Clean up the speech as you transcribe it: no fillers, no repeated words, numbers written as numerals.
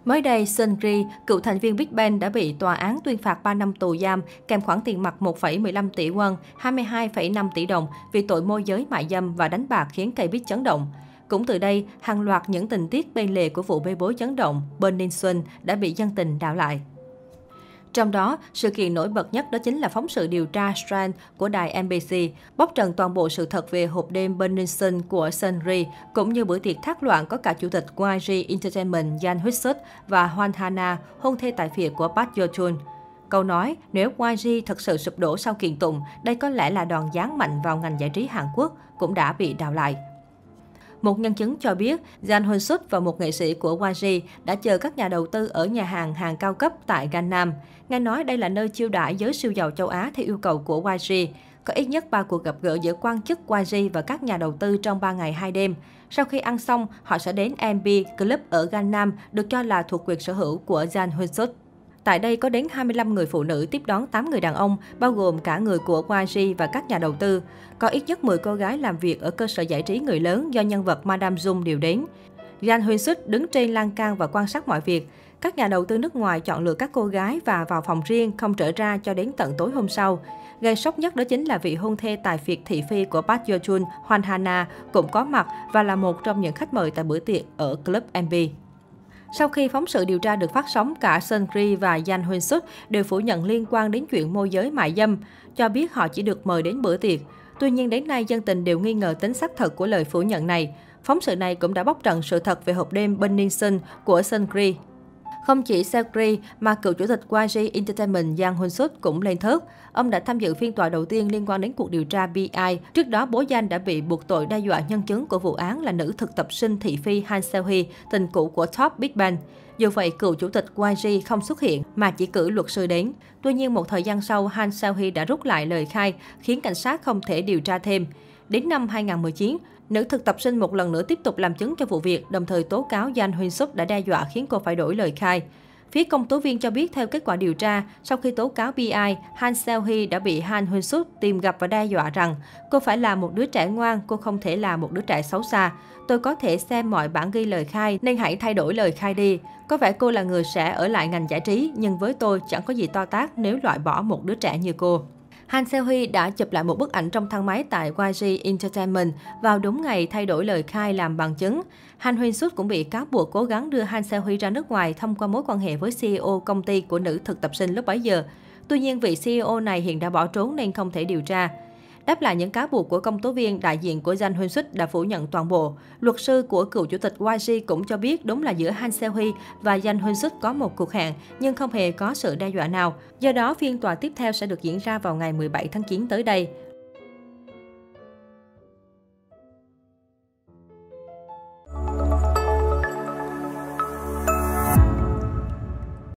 Mới đây, Seungri, cựu thành viên Big Bang đã bị tòa án tuyên phạt 3 năm tù giam kèm khoản tiền mặt 1,15 tỷ won, 22,5 tỷ đồng vì tội môi giới mại dâm và đánh bạc khiến cây bít chấn động. Cũng từ đây, hàng loạt những tình tiết bên lề của vụ bê bối chấn động Burning Sun đã bị dân tình đạo lại. Trong đó, sự kiện nổi bật nhất đó chính là phóng sự điều tra Strand của đài MBC, bóc trần toàn bộ sự thật về hộp đêm Burning Sun của Seungri, cũng như bữa tiệc thác loạn có cả chủ tịch YG Entertainment Jang Hoon-suk và Hwan Hana, hôn thê tại phía của Park Yo-chun. Câu nói, nếu YG thật sự sụp đổ sau kiện tụng, đây có lẽ là đòn giáng mạnh vào ngành giải trí Hàn Quốc, cũng đã bị đào lại. Một nhân chứng cho biết, Jang Hoon-suk và một nghệ sĩ của YG đã chờ các nhà đầu tư ở nhà hàng cao cấp tại Gangnam. Nghe nói đây là nơi chiêu đãi giới siêu giàu châu Á theo yêu cầu của YG. Có ít nhất 3 cuộc gặp gỡ giữa quan chức YG và các nhà đầu tư trong 3 ngày 2 đêm. Sau khi ăn xong, họ sẽ đến MB Club ở Gangnam, được cho là thuộc quyền sở hữu của Jang Hoon-suk. Tại đây có đến 25 người phụ nữ tiếp đón 8 người đàn ông, bao gồm cả người của YG và các nhà đầu tư. Có ít nhất 10 cô gái làm việc ở cơ sở giải trí người lớn do nhân vật Madame Dung điều đến. Jang Hoon-suk đứng trên lan can và quan sát mọi việc. Các nhà đầu tư nước ngoài chọn lựa các cô gái và vào phòng riêng, không trở ra cho đến tận tối hôm sau. Gây sốc nhất đó chính là vị hôn thê tài phiệt thị phi của Park Yo-chun, Hwan Hana, cũng có mặt và là một trong những khách mời tại bữa tiệc ở Club MB. Sau khi phóng sự điều tra được phát sóng, cả Seungri và Jang Hoon-suk đều phủ nhận liên quan đến chuyện môi giới mại dâm, cho biết họ chỉ được mời đến bữa tiệc. Tuy nhiên, đến nay dân tình đều nghi ngờ tính xác thật của lời phủ nhận này. Phóng sự này cũng đã bóc trần sự thật về hộp đêm Burning Sun của Seungri. Không chỉ Seungri mà cựu chủ tịch YG Entertainment Jang Hoon-suk cũng lên thớt. Ông đã tham dự phiên tòa đầu tiên liên quan đến cuộc điều tra BI. Trước đó, bố Jang đã bị buộc tội đe dọa nhân chứng của vụ án là nữ thực tập sinh thị phi Han Seo-hee, tình cũ của top Big Bang. Dù vậy, cựu chủ tịch YG không xuất hiện mà chỉ cử luật sư đến. Tuy nhiên, một thời gian sau, Han Seo-hee đã rút lại lời khai, khiến cảnh sát không thể điều tra thêm. Đến năm 2019, nữ thực tập sinh một lần nữa tiếp tục làm chứng cho vụ việc, đồng thời tố cáo Jang Hoon-suk đã đe dọa khiến cô phải đổi lời khai. Phía công tố viên cho biết theo kết quả điều tra, sau khi tố cáo BI, Han Seo-hee đã bị Han Hoon-suk tìm gặp và đe dọa rằng cô phải là một đứa trẻ ngoan, cô không thể là một đứa trẻ xấu xa. Tôi có thể xem mọi bản ghi lời khai nên hãy thay đổi lời khai đi. Có vẻ cô là người sẽ ở lại ngành giải trí, nhưng với tôi chẳng có gì to tát nếu loại bỏ một đứa trẻ như cô. Han Seo-hee đã chụp lại một bức ảnh trong thang máy tại YG Entertainment vào đúng ngày thay đổi lời khai làm bằng chứng. Han Hoon-suk cũng bị cáo buộc cố gắng đưa Han Seo-hee ra nước ngoài thông qua mối quan hệ với CEO công ty của nữ thực tập sinh lúc bấy giờ. Tuy nhiên, vị CEO này hiện đã bỏ trốn nên không thể điều tra. Đáp lại những cáo buộc của công tố viên, đại diện của Jang Hoon-suk đã phủ nhận toàn bộ. Luật sư của cựu chủ tịch YG cũng cho biết đúng là giữa Han Seo-hee và Jang Hoon-suk có một cuộc hẹn, nhưng không hề có sự đe dọa nào. Do đó, phiên tòa tiếp theo sẽ được diễn ra vào ngày 17 tháng 9 tới đây.